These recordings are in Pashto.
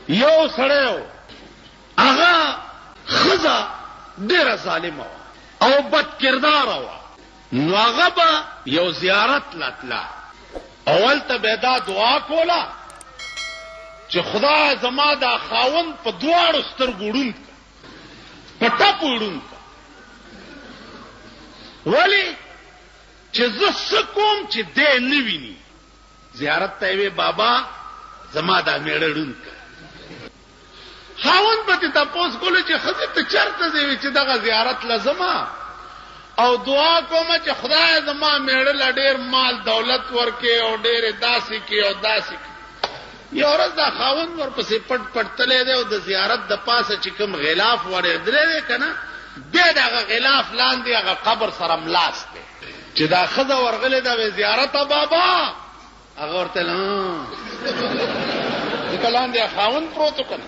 یو سړی هغه ښځه ډېره ظالمه وه او بد کرداره وه، نو هغه به یو زیارت لتله، اول ته به دا دعا کوله چې خدای زما دا خاوند په دواړو سترګو ړوند کړه، په ټپو ړوند کړه. ولې چې زه څه کوم چې دی نه ویني؟ زیارت ته وی بابا زما دا میړه ړوند کړه. خاوند به ته تاسو کولو چې خزه ته چرته دی چې دغه زیارت لازمه او دعا کوم چې خدای زما میړه لا ډېر مال دولت ورکې او ډېر داسې کې او داسې کې. یو ورځ دا خاوند ورپسې پټ پټ تللی دی او د زیارت د پاسه چې کوم غلاف وړېدلی دی که نه، بیا د هغه غلاف لاندې هغه قبر سره ملاس دی چې دا ښځه ورغلې ده وی زیارته بابا، هغه ورته ځکه لاندې خاوند پروت و که نه،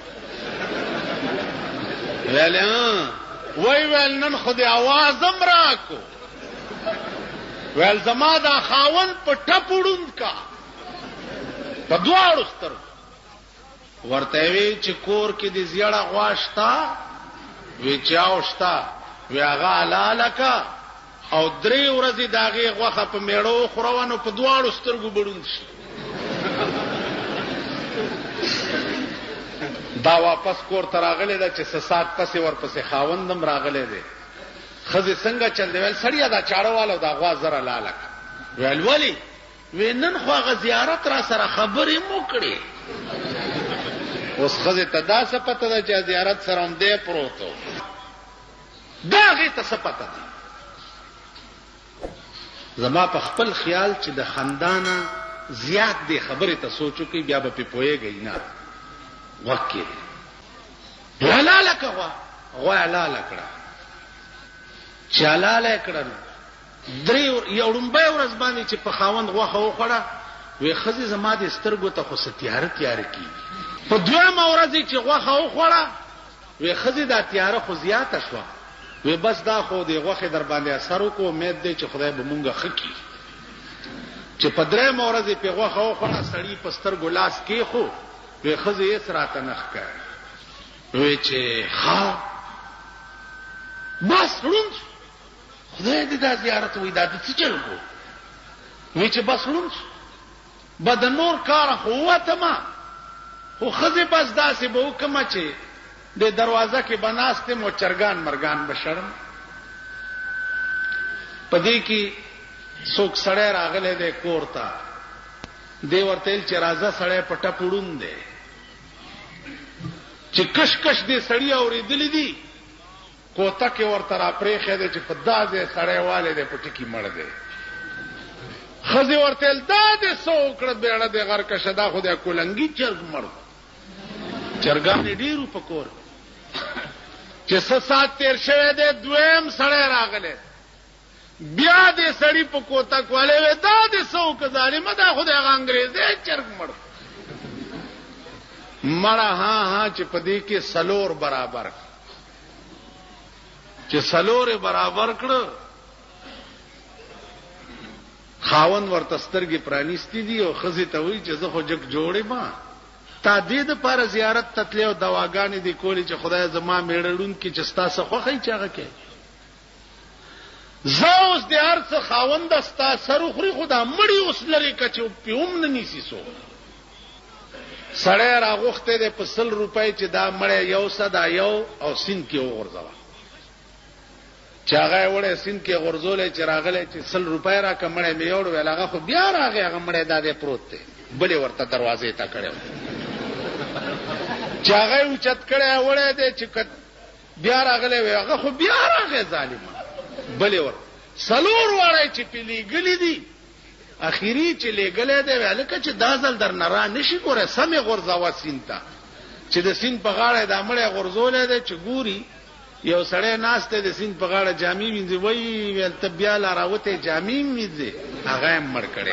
ویل نن خو دې اواز هم راکو، ویل زما دا خاوند په ټپو ړوند کا په دواړو سترګو. ورته وی چې کور کې دې زیړه غوا شته؟ وی چاو شته. وی هغه حلاله کا او 3 ورځې د هغې غوښه په میړه وخوروه نو په دواړو سترګو به ړوند شي. دا واپس کور ته راغلی ده چې څه ساعت پسې ورپسې خاوندم راغلی دی. ښځې څنګه چل دی؟ ویل سړیه دا چاړه واله او دا غوا زره لاله کړه. ویل ولې؟ وی نن خو هغه زیارت را سره خبرې مو کړې. اوس ښځې ته دا څه پته ده چې زیارت سره هم دی پروت و، دا هغې ته څه پته ده؟ زما په خپل خیال چې د خندانه زیات دی خبرې ته سوچ وکړئ بیا به پې پوهېږئ نه. غوږ کې دی حلاله که غوا حلاله کړه، چې حلاله یې کړه نو یو ړومبۍ ورځ باندې چې په خاوند غوښه وخوړه، وی ښځې زما د سترګو ته خو څه تیاره تیاره کېږي. په دویمه ورځ چې غوښه وخوړه، وی ښځې دا تیاره خو زیاته شوه. وی بس دا خو د غوښې در باندې اثر وکړو، امید دی چې خدای به مونږه ښه کړي. چې په 3مه ورځ یې پې غوښه وخوړه، سړي په سترګو لاس کېښو، وی ښځې هېڅ راته نه ښکاري. وی چې ښه بس ړوند شو. خدای دې دا زیارت وی دا د څه چل کو؟ وی چې بس ړوند شو به د نور کاره خو ووتمه، خو ښځې بس داسې به وکړمه چې د دروازه کې به ناست یم او چرګان مرګان به شړم. په دې کې څوک سړی راغلی دی کور ته، دی ورته ویل چې راځه سړی په ټپ ړوند دی. چې کش کش دې سړي اورېدلي دي، کوتک یې ورته را پرېښی دی چې په دا ځای سړی والی دی په ټکي مړ دی. ښځې ورته ویل دا دې څه وکړه بیړه دې غرکشه، دا خو دی کولنګي چرګ مړ. چرګانې ډېرو په کور چې څه ساعت تېر شوی دی، دویم سړی راغلی، بیا دې سړي په کوتک والی وی دا دې څه وکړه ظالمه، دا خو دی هغه انګریزی چرګ مړ. مړه ها چې په دې کې 4 برابر چې 4 برابر کړه، خاوند ورته سترګې پرانیستې دي او ښځې ته وایي چې زه خو جګ جوړې ما تا دې دپاره زیارت ته تلې او دواګانې دې کولې چې خدای زما میړه ړوند کړي چې ستا څه خوښوي چې هغه کوي. زه اوس د هر څه خاونده ستا سر وخوري، خو دا مړي اوس لرې که چې پې هم نه نیسي څوک. سړی راغوښتی دی په 100 روپۍ چې دا مړی یو څه دا یو او سیند کې وغورځوه. چې هغه یې وړی سیند کې غورځولی چې راغلی چې 100 روپۍ راکړه مړی مې یوړ، ویل هغه خو بیا راغی، هغه مړی دا دی پروت دی، بلې ورته دروازې ته کړی و. چې هغه یې اوچت کړی وړی دی چې بیا راغلی وی هغه خو بیا راغی ظالمه، بلې ورته 4 واړی چې پې لېږلي دي، اخیری چې لېږلی دی وی هلکه چې دا ځل در نه را نشي ګوره، سمې غورځوه سیند ته. چې د سیند په غاړه دا مړی غورځولی دی چې ګوري یو سړی ناست دی د سیند په غاړه جامې وینځي، وایي ویل ته بیا لا راوتی جامې وینځې، هغه یې مړ کړی.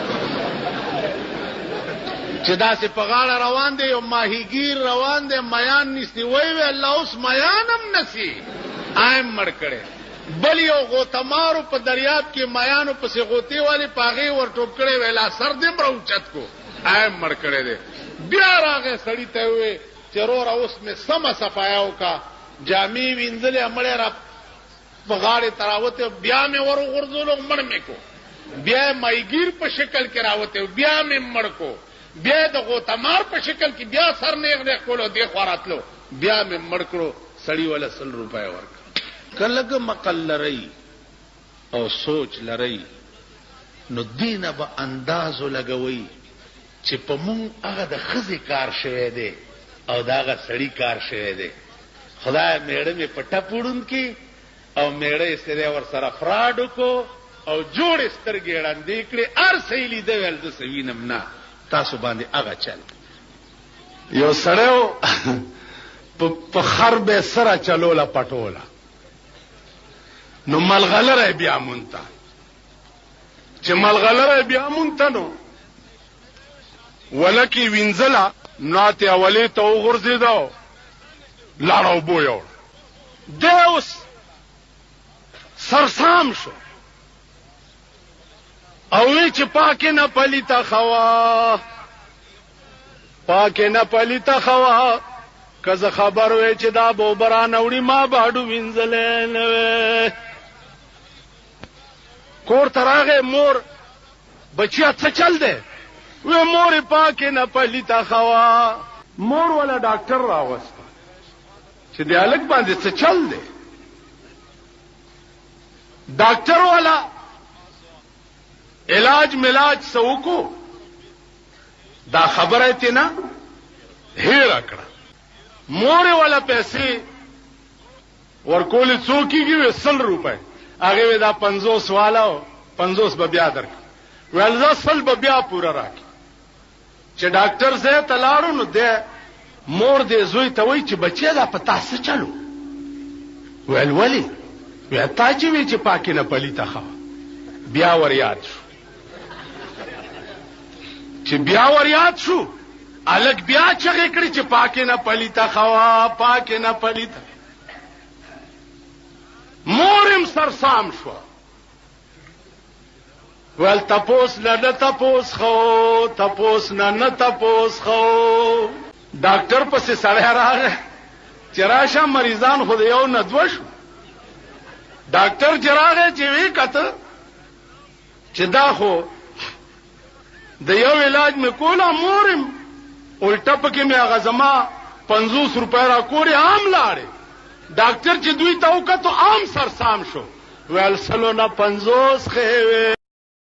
چې داسې په غاړه روان دی یو ماهیګیر روان دی میان نیسي، وایي وی الله اوس میان هم نسی، آیم مړ کړی. بل یو غوتمارو په دریاب کې میانو پسې غوتې والی په هغې ور ټوپ کړی، ویل سر دې مړه اوچت کو، ایم مړ کړی دی. بیا راغی سړي ته ووی چې وروره اوس مې سمه صفایا وکړه، جامې وینځلې مړی را په غاړې ته راوتی، بیا مې ور وغورځولو مړ مې کو، بیا یې مایګیر په شکل کې راوتی، بیا مې مړ کو، بیا یې د غوتمار په شکل کې بیا سر نیغ نیغ کولو، دې خوا راتلو، بیا مې مړ کړو. سړي وله 100 روپۍ ورکړه. که لږ مقل لرئ او سوچ لرئ نو دینه به اندازو لګوئ چې په مونږ هغه د ښځې کار شوی دی او د هغه سړي کار شوی دی. خدای میړه مې په ټپ وړونکي او میړه یې سره ورسره فراډ وکړو او جوړې سترګې ړندې کړې، هر څه یې لیده ویل زه څه وینم نه، تاسو باندې هغه چل. یو سړی په خر به سره چلوله پټوله، نو ملغلره بیا مونته، چې ملغلره بیا مونته نو ولکې وینځله، ناتې اولې ته وغورځېده، لاړه اوبو یوړه. دی اوس سرسام شو او وی چې پاکې نه پلیته خوا، پاکې نه پلیته خوا، که زه خبر وی چې دا به اوبه رانوړي ما به هډو وینځلی نه وی. کور ته راغی، مور بچیا څه چل دی؟ وی مور پاکې نه پلیته خوا. مور ولا ډاکټر راوسته چې د هلک باندې څه چل دی. ډاکټر والا علاج ملاج څه وکړو، دا خبره یې نه هېره کړه. مور والا پیسې ورکولې څو کېږي؟ وی 100 روپۍ. هغې وی دا 50 والا و، 50 به بیا درکړه. ویل زه 100 به بیا پوره راکړي. چې ډاکټر ځای ته لاړو نو دی مور دې زوی ته وایي چې بچی دا په تا څه چلو؟ ویل ولې؟ وی تا چې وی چې پاکې نه پلیته خوا. بیا ور یاد شو، چې بیا ور یاد شو الک بیا چغې کړې چې پاکې نه پلیته خوا، پاکې نه پلیته. مورم سرسام شو، ویل تپوس نه تپوس خو، تپوس نه تپوس خو. ډاکټر پسې سړی راغی چې راشه مریضان خو د یو نه دوه شو. ډاکټر چې راغی چې وی کته چې دا خو د یو علاج مې کوله، مورم الټه پکې مې هغه زما 50 روپۍ را کورې عام لاړې. ډاکټر چې دوی ته وکتو عام سرسام شو، ویل 100 نه 50 خې